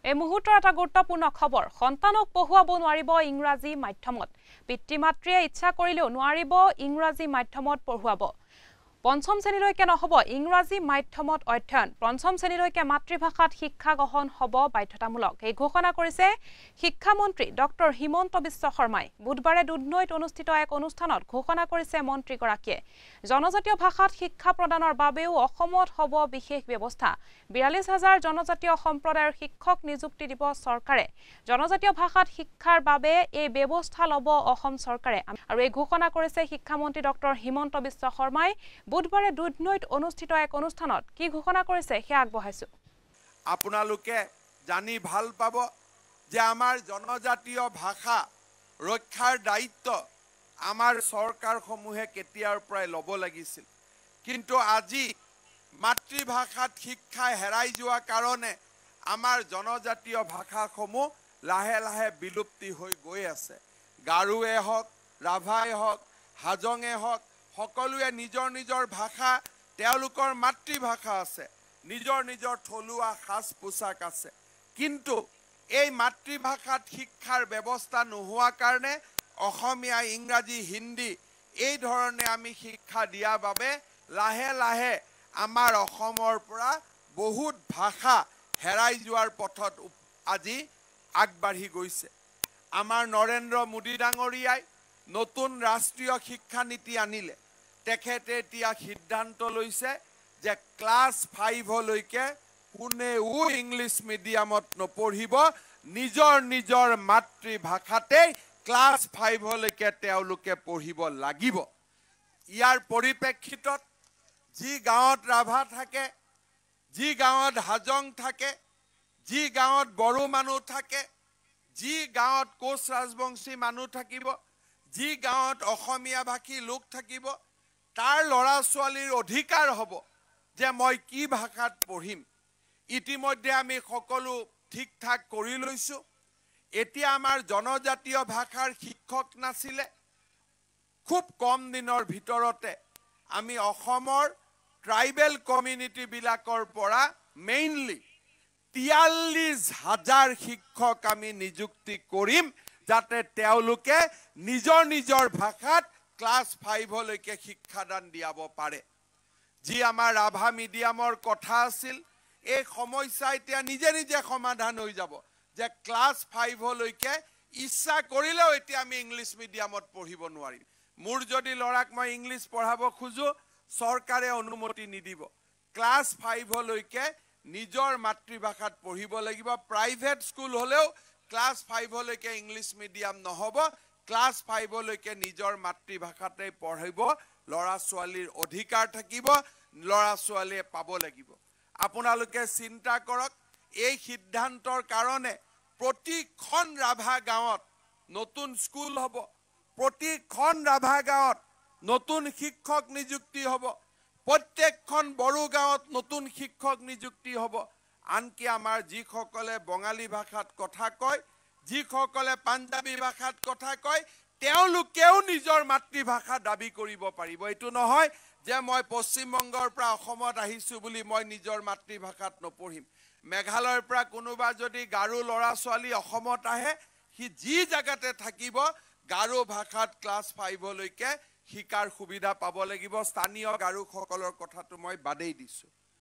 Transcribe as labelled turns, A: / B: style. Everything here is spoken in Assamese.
A: এই মুহূৰ্তৰ এটা গুৰুত্বপূৰ্ণ খবৰ সন্তানক পঢ়ুৱাব নোৱাৰিব ইংৰাজী মাধ্যমত পিতৃ মাতৃয়ে ইচ্ছা কৰিলেও নোৱাৰিব ইংৰাজী মাধ্যমত পঢ়ুৱাব পঞ্চম শ্ৰেণীলৈকে নহব ইংৰাজী মাধ্যমত অধ্যয়ন পঞ্চম শ্ৰেণীলৈকে মাতৃভাষাত শিক্ষা গ্ৰহণ হ'ব বাধ্যতামূলক এই ঘোষণা কৰিছে শিক্ষা মন্ত্ৰী ডক্টৰ হিমন্ত বিশ্ব শৰ্মাই বুধবাৰে দুধনৈত অনুষ্ঠিত এক অনুষ্ঠানত ঘোষণা কৰিছে মন্ত্ৰীগৰাকীয়ে জনজাতীয় ভাষাত শিক্ষা প্ৰদানৰ বাবেও অসমত হ'ব বিশেষ ব্যৱস্থা ৪২,০০০ জনজাতীয় সম্প্ৰদায়ৰ শিক্ষক নিযুক্তি দিব চৰকাৰে জনজাতীয় ভাষাত শিক্ষাৰ বাবে এই ব্যৱস্থা ল'ব অসম চৰকাৰে আৰু এই ঘোষণা কৰিছে শিক্ষা মন্ত্ৰী ডক্টৰ হিমন্ত বিশ্ব শৰ্মাই বুধবাৰে দুধনৈত অনুষ্ঠিত এক অনুষ্ঠানত কি ঘোষণা কৰিছে হে আগবঢ়াইছো
B: আপোনালোকে জানি ভাল পাব যে আমাৰ জনজাতীয় ভাষা ৰক্ষাৰ দায়িত্ব আমাৰ চৰকাৰসমূহে কেতিয়াৰ পৰাই ল'ব লাগিছিল কিন্তু আজি মাতৃভাষাত শিক্ষা হেৰাই যোৱা কাৰণে আমাৰ জনজাতীয় ভাষাসমূহ লাহে লাহে বিলুপ্তি হৈ গৈ আছে গাৰুৱে হওক ৰাভাই হওক হাজঙে হওক সকলোৱে নিজৰ নিজৰ ভাষা তেওঁলোকৰ মাতৃভাষা আছে নিজৰ নিজৰ থলুৱা সাজ পোছাক আছে কিন্তু এই মাতৃভাষাত শিক্ষাৰ ব্যৱস্থা নোহোৱা কাৰণে অসমীয়া ইংৰাজী হিন্দী এই ধৰণে আমি শিক্ষা দিয়া বাবে লাহে লাহে আমাৰ অসমৰ পৰা বহুত ভাষা হেৰাই যোৱাৰ পথত আজি আগবাঢ়ি গৈছে আমাৰ নৰেন্দ্ৰ মোদী ডাঙৰীয়াই নতুন ৰাষ্ট্ৰীয় শিক্ষা নীতি আনিলে তেখেতে এতিয়া সিদ্ধান্ত লৈছে যে ক্লাছ 5 লৈকে কোনেও ইংলিছ মিডিয়ামত নপঢ়িব নিজৰ নিজৰ মাতৃভাষাতে ক্লাছ 5 লৈকে তেওঁলোকে পঢ়িব লাগিব ইয়াৰ পৰিপ্ৰেক্ষিতত যি গাঁৱত ৰাভা থাকে যি গাঁৱত হাজং থাকে যি গাঁৱত বড়ো মানুহ থাকে যি গাঁৱত কোচ ৰাজবংশী মানুহ থাকিব যি গাঁৱত অসমীয়া ভাষী লোক থাকিব তাৰ লৰা ছোৱালীৰ অধিকাৰ হ'ব যে মই কি ভাষাত পঢ়িম ইতিমধ্যে আমি সকলো ঠিক ঠাক কৰি লৈছো এতিয়া আমাৰ জনজাতীয় ভাষাৰ শিক্ষক নাছিলে খুব কম দিনৰ ভিতৰতে আমি অসমৰ ট্ৰাইবেল কমিউনিটি বিলাকৰ পৰা মেইনলি ৪৩,০০০ শিক্ষক আমি নিযুক্তি কৰিম যাতে তেওঁলোকে নিজৰ নিজৰ ভাষাত ক্লাছ 5 লৈকে শিক্ষাদান দিয়াব পাৰে যি আমাৰ ৰাভা মিডিয়ামৰ কথা আছিল এই সমস্যা এতিয়া নিজে নিজে সমাধান হৈ যাব যে ক্লাছ 5 লৈকে ইচ্ছা কৰিলেও এতিয়া আমি ইংলিছ মিডিয়ামত পঢ়িব নোৱাৰিম মোৰ যদি লৰাক মই ইংলিছ পঢ়াব খুজো চৰকাৰে অনুমতি নিদিব ক্লাছ 5 লৈকে নিজৰ মাতৃভাষাত পঢ়িব লাগিব প্ৰাইভেট স্কুল হলেও ক্লাছ 5 লৈকে ইংলিছ মিডিয়াম নহব ক্লাছ 5 লৈকে নিজৰ মাতৃভাষাতে পঢ়িব লৰা ছোৱালীৰ অধিকাৰ থাকিব লৰা ছোৱালীয়ে পাব লাগিব আপোনালোকে চিন্তা কৰক এই সিদ্ধান্তৰ কাৰণে প্ৰতিখন ৰাভা গাঁৱত নতুন স্কুল হ'ব প্ৰতিখন ৰাভা গাঁৱত নতুন শিক্ষক নিযুক্তি হ'ব প্ৰত্যেকখন বড়ো গাঁৱত নতুন শিক্ষক নিযুক্তি হ'ব আনকি আমাৰ যিসকলে বঙালী ভাষাত কথা কয় যিসকলে পাঞ্জাবী ভাষাত কথা কয় তেওঁলোকেও নিজৰ মাতৃভাষা দাবী কৰিব পাৰিব এটো নহয় যে মই পশ্চিম বংগৰ পৰা অসমত আহিছো বুলি মই নিজৰ মাতৃভাষাত নপঢ়িম মেঘালয়ৰ পৰা কোনোবা যদি গাৰো লৰা ছোৱালী অসমত আহে হি যি জাগাতে থাকিব গাৰো ভাষাত ক্লাছ 5 লৈকে শিকাৰ সুবিধা পাব লাগিব স্থানীয় গাৰোসকলৰ কথাটো মই বাদেই দিছো